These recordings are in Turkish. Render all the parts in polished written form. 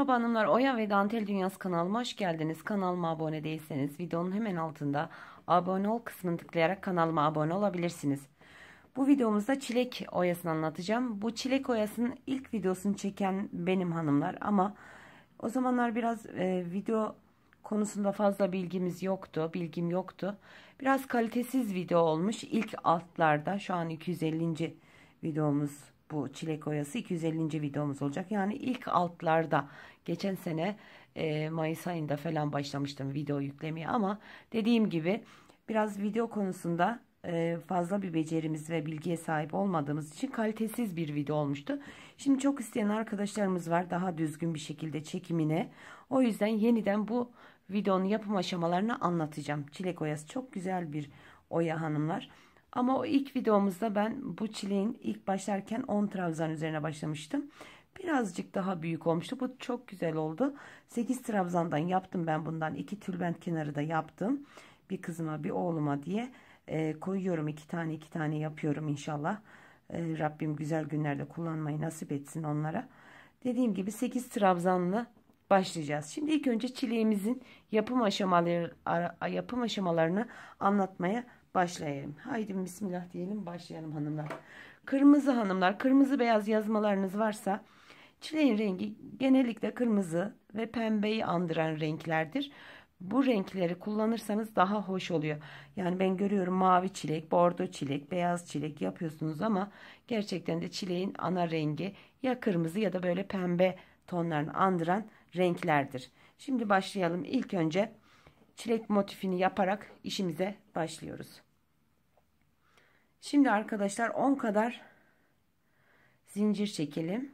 Merhaba hanımlar, Oya ve Dantel Dünyası kanalıma hoş geldiniz. Kanalıma abone değilseniz videonun hemen altında abone ol kısmını tıklayarak kanalıma abone olabilirsiniz. Bu videomuzda çilek oyasını anlatacağım. Bu çilek oyasının ilk videosunu çeken benim hanımlar ama o zamanlar biraz video konusunda fazla bilgim yoktu. Biraz kalitesiz video olmuş ilk altlarda. Şu an 250. videomuz, bu çilek oyası 250. videomuz olacak. Yani ilk altlarda geçen sene Mayıs ayında falan başlamıştım video yüklemeye ama dediğim gibi biraz video konusunda fazla bir becerimiz ve bilgiye sahip olmadığımız için kalitesiz bir video olmuştu. Şimdi çok isteyen arkadaşlarımız var daha düzgün bir şekilde çekimine. O yüzden yeniden bu videonun yapım aşamalarını anlatacağım. Çilek oyası çok güzel bir oya hanımlar. Ama o ilk videomuzda ben bu çileğin ilk başlarken 10 trabzan üzerine başlamıştım. Birazcık daha büyük olmuştu. Bu çok güzel oldu. 8 trabzandan yaptım ben bundan. 2 tülbent kenarı da yaptım. Bir kızıma bir oğluma diye koyuyorum. 2 tane yapıyorum inşallah. Rabbim güzel günlerde kullanmayı nasip etsin onlara. Dediğim gibi 8 trabzanlı başlayacağız. Şimdi ilk önce çileğimizin yapım aşamalarını anlatmaya başlayalım. Haydi bismillah diyelim, başlayalım hanımlar. Kırmızı hanımlar, kırmızı beyaz yazmalarınız varsa çileğin rengi genellikle kırmızı ve pembeyi andıran renklerdir. Bu renkleri kullanırsanız daha hoş oluyor. Yani ben görüyorum mavi çilek, bordo çilek, beyaz çilek yapıyorsunuz ama gerçekten de çileğin ana rengi ya kırmızı ya da böyle pembe tonlarını andıran renklerdir. Şimdi başlayalım. İlk önce çilek motifini yaparak işimize başlıyoruz. Şimdi arkadaşlar 10 kadar zincir çekelim.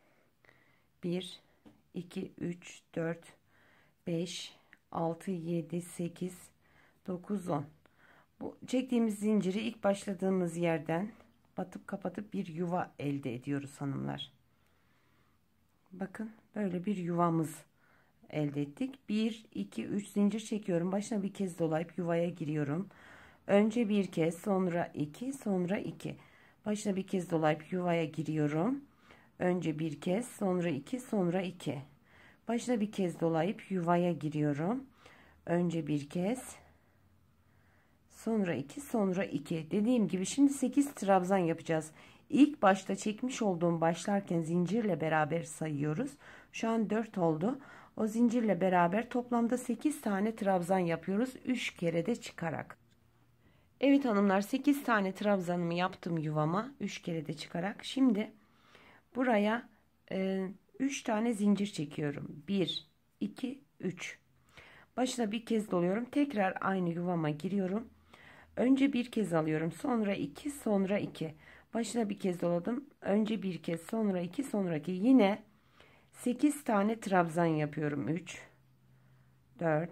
1 2 3 4 5 6 7 8 9 10. Bu çektiğimiz zinciri ilk başladığımız yerden batıp kapatıp bir yuva elde ediyoruz hanımlar. Bakın böyle bir yuvamız elde ettik. 1 2 3 zincir çekiyorum. Başına bir kez dolayıp yuvaya giriyorum. Önce bir kez, sonra 2, sonra 2. Başına bir kez dolayıp yuvaya giriyorum. Önce bir kez, sonra 2, sonra 2. Başına bir kez dolayıp yuvaya giriyorum. Önce bir kez, sonra 2, sonra 2. Dediğim gibi şimdi 8 trabzan yapacağız. İlk başta çekmiş olduğum başlarken zincirle beraber sayıyoruz. Şu an 4 oldu. O zincirle beraber toplamda 8 tane trabzan yapıyoruz. 3 kere de çıkarak. Evet hanımlar, 8 tane trabzanımı yaptım yuvama 3 kere de çıkarak. Şimdi buraya 3 tane zincir çekiyorum. 1 2 3. Başına bir kez doluyorum. Tekrar aynı yuvama giriyorum. Önce bir kez alıyorum. Sonra 2, sonra 2. Başına bir kez doladım. Önce bir kez, sonra 2, sonra 2. Yine 8 tane trabzan yapıyorum. 3 4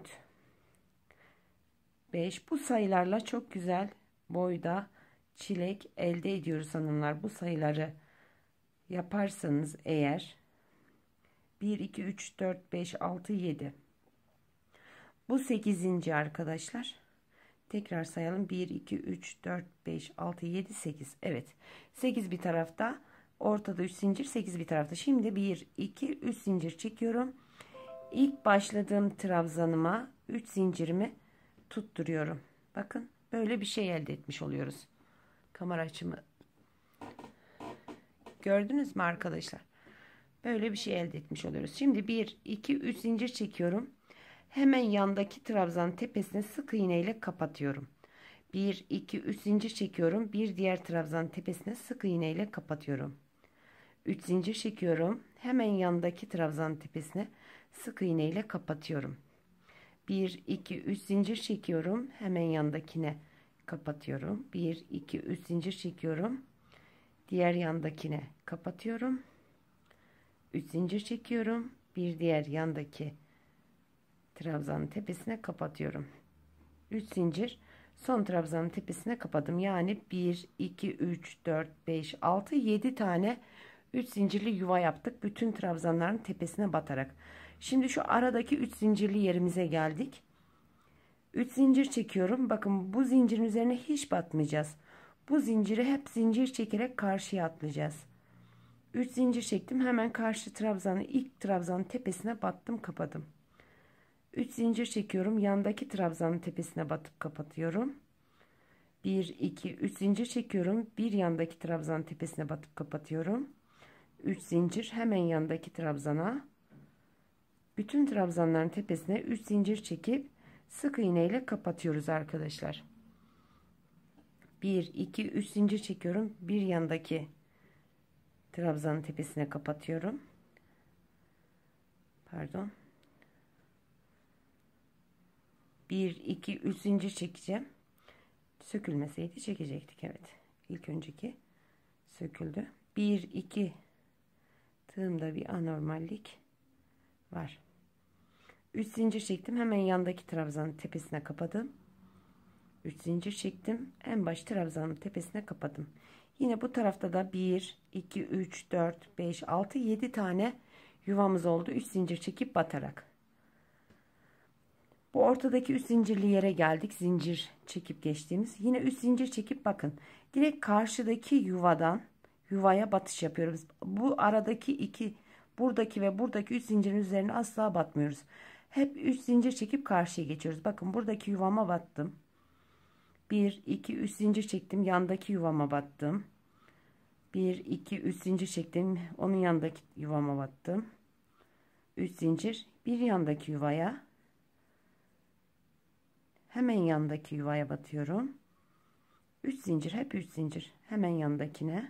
5. Bu sayılarla çok güzel boyda çilek elde ediyoruz hanımlar. Bu sayıları yaparsanız eğer 1 2 3 4 5 6 7. Bu 8. arkadaşlar. Tekrar sayalım. 1 2 3 4 5 6 7 8. Evet. 8 bir tarafta, ortada 3 zincir, 8 bir tarafta. Şimdi 1 2 3 zincir çekiyorum. İlk başladığım trabzanıma 3 zincirimi tutturuyorum. Bakın böyle bir şey elde etmiş oluyoruz. Kamera açımı gördünüz mü arkadaşlar? Böyle bir şey elde etmiş oluyoruz. Şimdi 1 2 3 zincir çekiyorum. Hemen yandaki trabzanın tepesine sık iğne ile kapatıyorum. 1 2 3 zincir çekiyorum. Bir diğer trabzanın tepesine sık iğne ile kapatıyorum. 3 zincir çekiyorum. Hemen yandaki trabzanın tepesine sık iğne ile kapatıyorum. 1 2 3 zincir çekiyorum. Hemen yandakine kapatıyorum. 1 2 3 zincir çekiyorum. Diğer yandakine kapatıyorum. 3 zincir çekiyorum. Bir diğer yandaki trabzanın tepesine kapatıyorum. 3 zincir, son trabzanın tepesine kapadım. Yani 1 2 3 4 5 6 7 tane 3 zincirli yuva yaptık. Bütün trabzanların tepesine batarak. Şimdi şu aradaki 3 zincirli yerimize geldik. 3 zincir çekiyorum. Bakın bu zincirin üzerine hiç batmayacağız. Bu zinciri hep zincir çekerek karşıya atlayacağız. 3 zincir çektim. Hemen karşı trabzanın ilk trabzanın tepesine battım, kapadım. 3 zincir çekiyorum. Yandaki trabzanın tepesine batıp kapatıyorum. 1 2 3 zincir çekiyorum. Bir yandaki trabzanın tepesine batıp kapatıyorum. 3 zincir, hemen yandaki trabzana, bütün trabzanların tepesine 3 zincir çekip sık iğne ile kapatıyoruz arkadaşlar. 1 2 3 zincir çekiyorum. Bir yandaki trabzanın tepesine kapatıyorum. Pardon. 1 2 3 zincir çekeceğim. Sökülmeseydi çekecektik. Evet. İlk önceki söküldü. 1 2 tığımda bir anormallik var. 3 zincir çektim. Hemen yandaki trabzanın tepesine kapadım. 3 zincir çektim. En baş trabzanın tepesine kapadım. Yine bu tarafta da 1 2 3 4 5 6 7 tane yuvamız oldu. 3 zincir çekip batarak. Bu ortadaki 3 zincirli yere geldik. Zincir çekip geçtiğimiz. Yine 3 zincir çekip bakın. Direkt karşıdaki yuvadan yuvaya batış yapıyoruz. Bu aradaki iki, buradaki ve buradaki 3 zincirin üzerine asla batmıyoruz. Hep 3 zincir çekip karşıya geçiyoruz. Bakın buradaki yuvama battım. 1 2 3 zincir çektim. Yandaki yuvama battım. 1 2 3 zincir çektim. Onun yanındaki yuvama battım. 3 zincir, bir yandaki yuvaya, hemen yandaki yuvaya batıyorum. 3 zincir, hep 3 zincir. Hemen yandakine.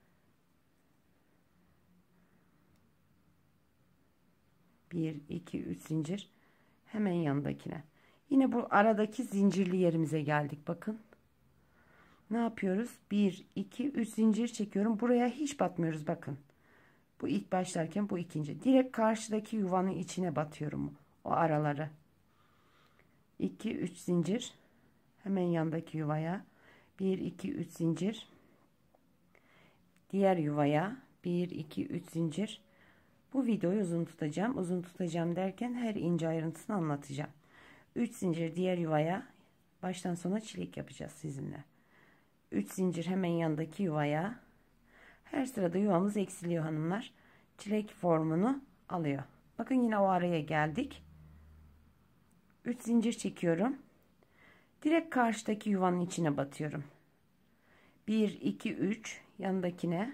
Bir, iki, üç zincir. Hemen yandakine. Yine bu aradaki zincirli yerimize geldik. Bakın. Ne yapıyoruz? 1, 2, 3 zincir çekiyorum. Buraya hiç batmıyoruz. Bakın. Bu ilk başlarken bu ikinci. Direkt karşıdaki yuvanın içine batıyorum. O araları. 2, 3 zincir. Hemen yandaki yuvaya. 1, 2, 3 zincir. Diğer yuvaya. 1, 2, 3 zincir. Bu videoyu uzun tutacağım. Uzun tutacağım derken her ince ayrıntısını anlatacağım. 3 zincir diğer yuvaya. Baştan sona çilek yapacağız sizinle. 3 zincir hemen yandaki yuvaya. Her sırada yuvamız eksiliyor hanımlar. Çilek formunu alıyor. Bakın yine o araya geldik. 3 zincir çekiyorum. Direkt karşıdaki yuvanın içine batıyorum. 1 2 3 yandakine.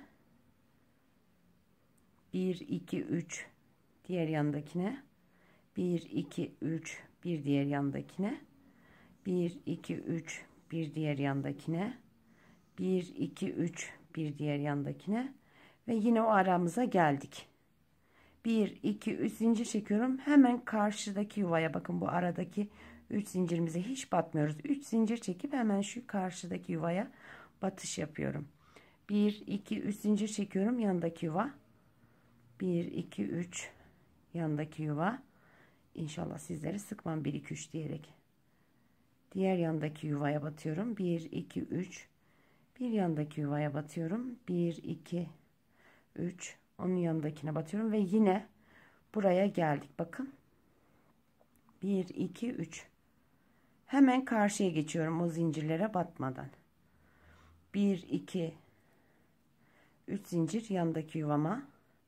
1 2 3 diğer yandakine. 1 2 3 bir diğer yandakine. 1 2 3 bir diğer yandakine. 1 2 3 bir diğer yandakine ve yine o aramıza geldik. 1 2 3 zincir çekiyorum. Hemen karşıdaki yuvaya, bakın bu aradaki 3 zincirimize hiç batmıyoruz. 3 zincir çekip hemen şu karşıdaki yuvaya batış yapıyorum. 1 2 3 zincir çekiyorum, yandaki yuva. 1 2 3 yandaki yuva. İnşallah sizleri sıkmam 1 2 3 diyerek. Diğer yandaki yuvaya batıyorum. 1 2 3 bir yandaki yuvaya batıyorum. 1 2 3 onun yanındakine batıyorum ve yine buraya geldik. Bakın. 1 2 3 hemen karşıya geçiyorum o zincirlere batmadan. 1 2 3 zincir yandaki yuvama.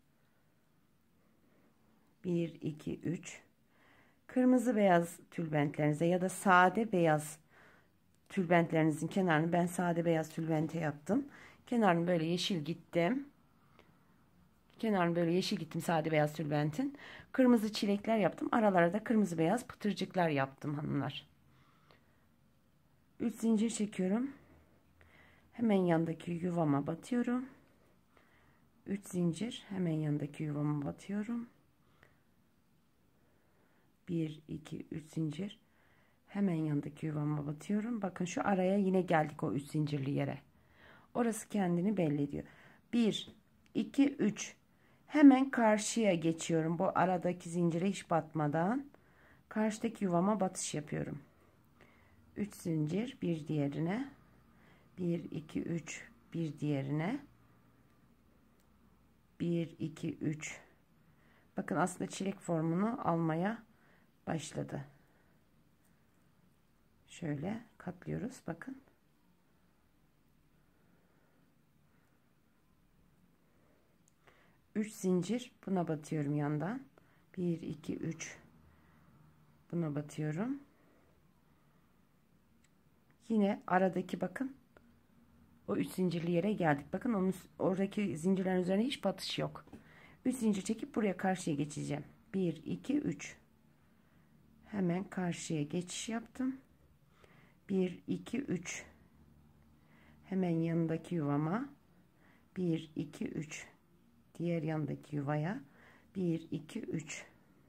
1 2 3 kırmızı beyaz tülbentlerinize ya da sade beyaz tülbentlerinizin kenarını, ben sade beyaz tülbente yaptım. Kenarını böyle yeşil gittim. Kenarını böyle yeşil gittim sade beyaz tülbentin. Kırmızı çilekler yaptım. Aralara da kırmızı beyaz pıtırcıklar yaptım hanımlar. 3 zincir çekiyorum. Hemen yandaki yuvama batıyorum. 3 zincir hemen yandaki yuvama batıyorum. 1 2 3 zincir hemen yandaki yuvama batıyorum. Bakın şu araya yine geldik, o 3 zincirli yere. Orası kendini belli ediyor. 1 2 3 hemen karşıya geçiyorum. Bu aradaki zincire hiç batmadan karşıdaki yuvama batış yapıyorum. 3 zincir bir diğerine. 1 2 3 bir diğerine. 1 2 3. Bakın aslında çilek formunu almaya başladı. Şöyle katlıyoruz, bakın. 3 zincir buna batıyorum yandan. 1 2 3 buna batıyorum. Yine aradaki bakın o 3 zincirli yere geldik. Bakın onun oradaki zincirlerin üzerine hiç batış yok. 3 zincir çekip buraya karşıya geçeceğim. 1 2 3 hemen karşıya geçiş yaptım. 1 2 3 hemen yanındaki yuvama 1 2 3 diğer yandaki yuvaya 1 2 3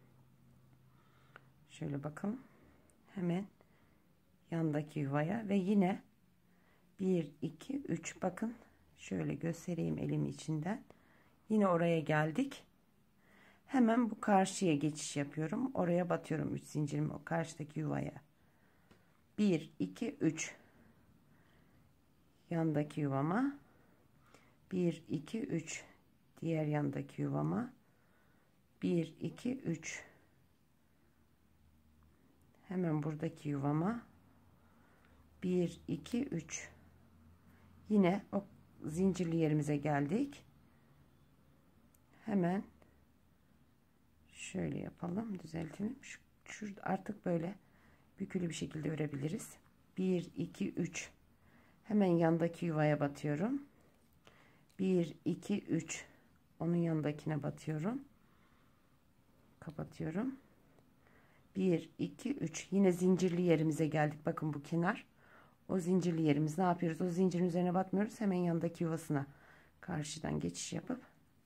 şöyle bakalım, hemen yandaki yuvaya ve yine 1 2 3 bakın şöyle göstereyim elim içinden, yine oraya geldik. Hemen bu karşıya geçiş yapıyorum, oraya batıyorum 3 zincirimi o karşıdaki yuvaya. 1 2 3 yandaki yuvama, 1 2 3 diğer yandaki yuvama, 1 2 3 hemen buradaki yuvama, 1 2 3 yine o zincirli yerimize geldik. Hemen şöyle yapalım, düzeltelim. Şurada artık böyle bükülü bir şekilde örebiliriz. 1 2 3 hemen yandaki yuvaya batıyorum. 1 2 3 onun yanındakine batıyorum, kapatıyorum. 1 2 3 yine zincirli yerimize geldik. Bakın bu kenar o zincirli yerimiz. Ne yapıyoruz? O zincirin üzerine batmıyoruz, hemen yanındaki yuvasına karşıdan geçiş yapıp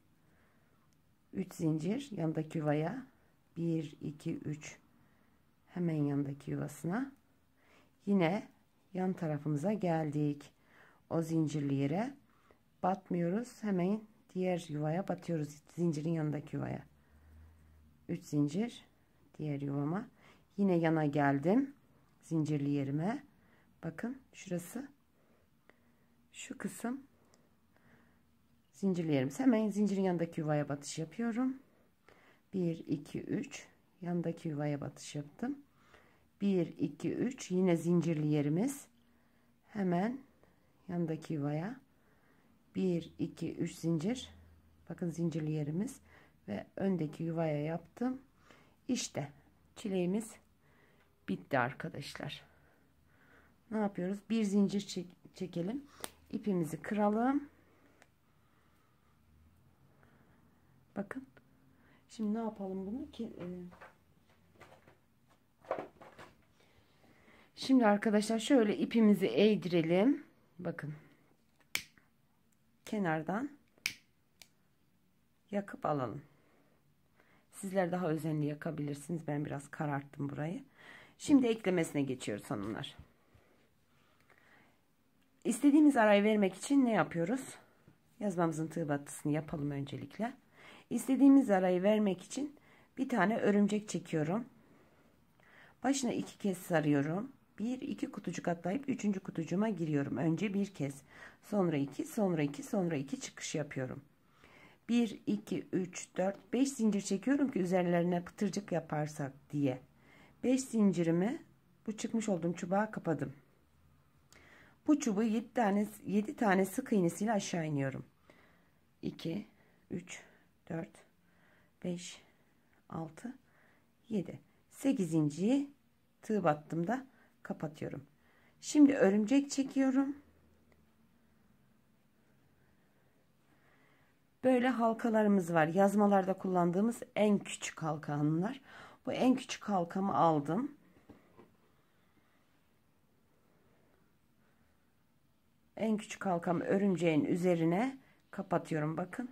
3 zincir yanındaki yuvaya, 1 2 3 hemen yanındaki yuvasına, yine yan tarafımıza geldik. O zincirli yere batmıyoruz, hemen diğer yuvaya batıyoruz, zincirin yanındaki yuvaya. 3 zincir diğer yuvama, yine yana geldim zincirli yerime. Bakın şurası, şu kısım zincirli yerimiz. Hemen zincirin yanındaki yuvaya batış yapıyorum. 1 2 3 yanındaki yuvaya batış yaptım. 1 2 3 yine zincirli yerimiz. Hemen yanındaki yuvaya 1 2 3 zincir. Bakın zincirli yerimiz ve öndeki yuvaya yaptım. İşte çileğimiz bitti arkadaşlar. Ne yapıyoruz? Bir zincir çekelim. İpimizi kıralım. Bakın. Şimdi ne yapalım bunu ki? Şimdi arkadaşlar şöyle ipimizi eğdirelim. Bakın. Kenardan yakıp alalım. Sizler daha özenli yakabilirsiniz. Ben biraz kararttım burayı. Şimdi eklemesine geçiyoruz hanımlar. İstediğimiz arayı vermek için ne yapıyoruz? Yazmamızın tığ battısını yapalım öncelikle. İstediğimiz arayı vermek için bir tane örümcek çekiyorum. Başına 2 kez sarıyorum. 1 2 kutucuk atlayıp 3. kutucuğuma giriyorum. Önce bir kez, sonra 2, sonra 2, sonra 2 çıkış yapıyorum. 1 2 3 4 5 zincir çekiyorum ki üzerlerine pıtırcık yaparsak diye. 5 zincirimi bu çıkmış olduğum çubuğa kapadım. Bu çubuğu 7 tane sık iğnesiyle aşağı iniyorum. 2 3 4 5 6 7 8 zinciri tığ battığımda kapatıyorum. Şimdi örümcek çekiyorum. Böyle halkalarımız var. Yazmalarda kullandığımız en küçük halka hanımlar. Bu en küçük halkamı aldım. En küçük halkamı örümceğin üzerine kapatıyorum. Bakın.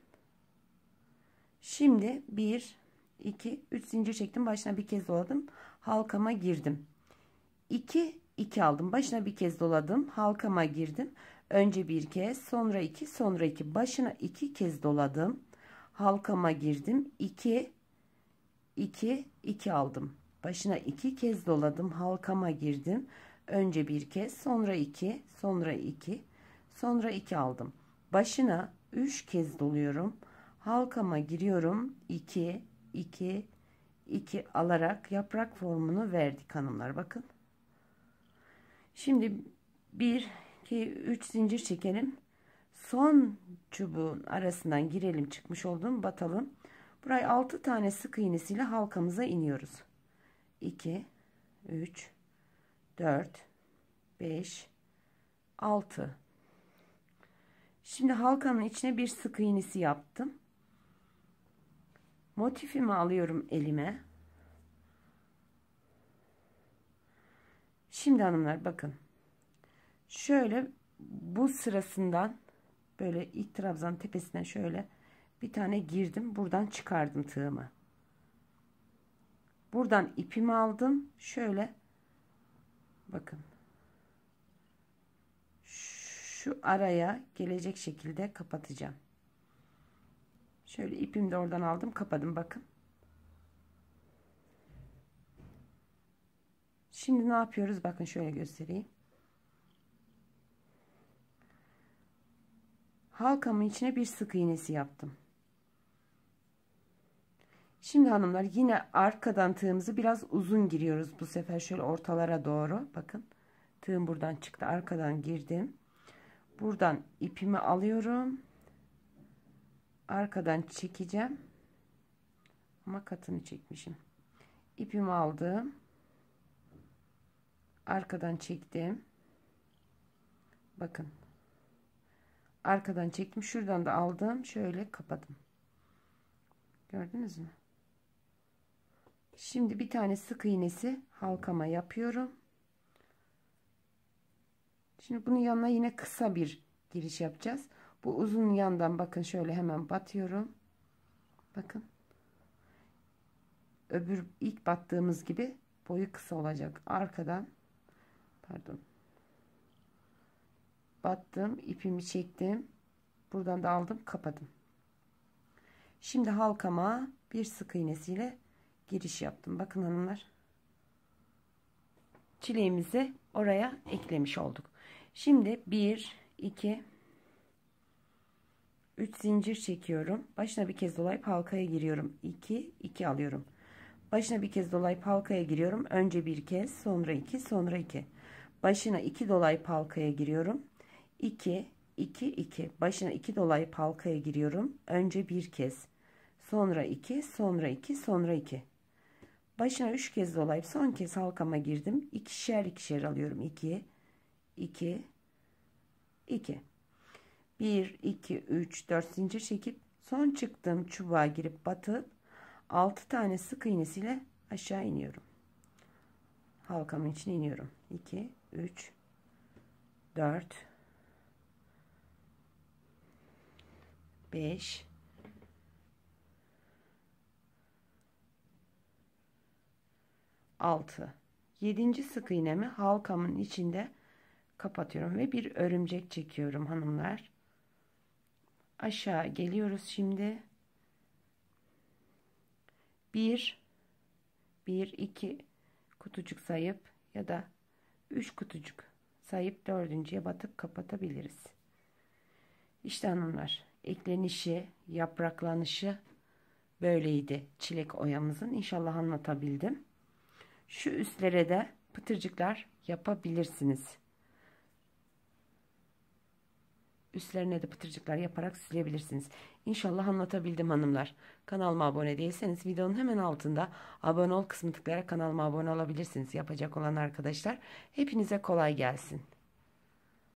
Şimdi 1 2 3 zincir çektim. Başına bir kez doladım. Halkama girdim. 2 2 aldım. Başına bir kez doladım. Halkama girdim. Önce bir kez, sonra 2, sonra 2. Başına 2 kez doladım. Halkama girdim. 2 2 2 aldım. Başına 2 kez doladım. Halkama girdim. Önce bir kez, sonra 2, sonra 2, sonra 2 aldım. Başına 3 kez doluyorum. Halkama giriyorum. 2 2 2 alarak yaprak formunu verdik hanımlar. Bakın. Şimdi 1 2 3 zincir çekelim. Son çubuğun arasından girelim, çıkmış olduğum batalım. Buraya 6 tane sık iğnesiyle halkamıza iniyoruz. 2 3 4 5 6. Şimdi halkanın içine bir sık iğnesi yaptım. Motifimi alıyorum elime. Şimdi hanımlar bakın. Şöyle bu sırasından böyle ilk trabzanın tepesinden şöyle bir tane girdim. Buradan çıkardım tığımı. Buradan ipimi aldım. Şöyle bakın. Şu araya gelecek şekilde kapatacağım. Şöyle ipimi de oradan aldım, kapadım bakın. Şimdi ne yapıyoruz? Bakın şöyle göstereyim. Halkamın içine bir sık iğnesi yaptım. Şimdi hanımlar yine arkadan tığımızı biraz uzun giriyoruz. Bu sefer şöyle ortalara doğru. Bakın tığım buradan çıktı. Arkadan girdim. Buradan ipimi alıyorum. Arkadan çekeceğim. Ama katını çekmişim. İpimi aldım. Arkadan çektim. Bakın. Arkadan çektim. Şuradan da aldım. Şöyle kapadım. Gördünüz mü? Şimdi bir tane sık iğnesi halkama yapıyorum. Şimdi bunun yanına yine kısa bir giriş yapacağız. Bu uzun yandan bakın şöyle hemen batıyorum. Bakın. Öbür ilk battığımız gibi boyu kısa olacak. Arkadan pardon. Battım, ipimi çektim. Buradan da aldım, kapadım. Şimdi halkama bir sık iğnesiyle giriş yaptım. Bakın hanımlar. Çileğimizi oraya eklemiş olduk. Şimdi 1 2 3 zincir çekiyorum. Başına bir kez dolayıp halkaya giriyorum. 2 2 alıyorum. Başına bir kez dolayıp halkaya giriyorum. Önce bir kez, sonra 2, sonra 2. Başına 2 dolayıp halkaya giriyorum. 2 2 2. Başına 2 dolayıp halkaya giriyorum. Önce bir kez, sonra 2, sonra 2, sonra 2. Başına 3 kez dolayıp son kez halkama girdim. İkişer ikişer alıyorum. 2 2 2. 1 2 3 4 zincir çekip son çıktığım çubuğa girip batıp 6 tane sık iğnesiyle aşağı iniyorum. Halkamın içine iniyorum. 2 3 4 5 6. 7. sık iğnemi halkamın içinde kapatıyorum ve bir örümcek çekiyorum hanımlar. Aşağı geliyoruz şimdi. 1 2 kutucuk sayıp ya da 3 kutucuk sayıp dördüncüye batıp kapatabiliriz. İşte hanımlar, eklenişi, yapraklanışı böyleydi çilek oyamızın. İnşallah anlatabildim. Şu üstlere de pıtırcıklar yapabilirsiniz. Üstlerine de pıtırcıklar yaparak süsleyebilirsiniz. İnşallah anlatabildim hanımlar. Kanalıma abone değilseniz videonun hemen altında abone ol kısmı tıklayarak kanalıma abone olabilirsiniz. Yapacak olan arkadaşlar, hepinize kolay gelsin.